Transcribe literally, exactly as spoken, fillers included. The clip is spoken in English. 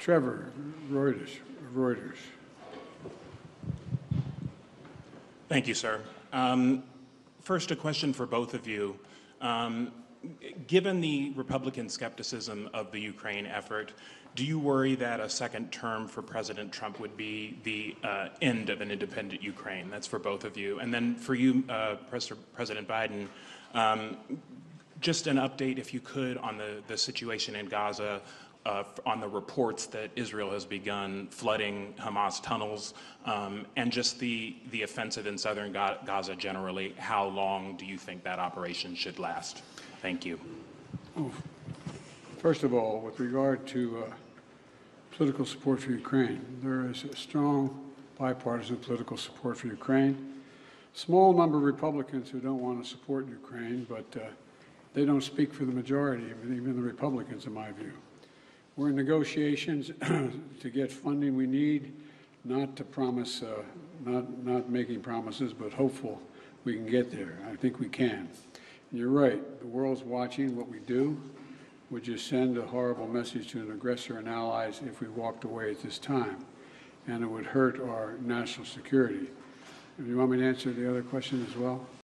Trevor, Reuters. Reuters. Thank you, sir. Um, first, a question for both of you. Um, given the Republican skepticism of the Ukraine effort, do you worry that a second term for President Trump would be the uh, end of an independent Ukraine? That's for both of you. And then for you, uh, Pres President Biden, um, just an update, if you could, on the, the situation in Gaza, uh, on the reports that Israel has begun flooding Hamas tunnels, um, and just the, the offensive in southern Ga Gaza generally. How long do you think that operation should last? Thank you. Oh, first of all, with regard to uh, political support for Ukraine, there is a strong bipartisan political support for Ukraine. Small number of Republicans who don't want to support Ukraine, but uh, they don't speak for the majority, even the Republicans, in my view. We're in negotiations to get funding we need, not to promise, uh, not, not making promises, but hopeful we can get there. I think we can. And you're right, the world's watching what we do. Would just send a horrible message to an aggressor and allies if we walked away at this time, and it would hurt our national security. Do you want me to answer the other question as well?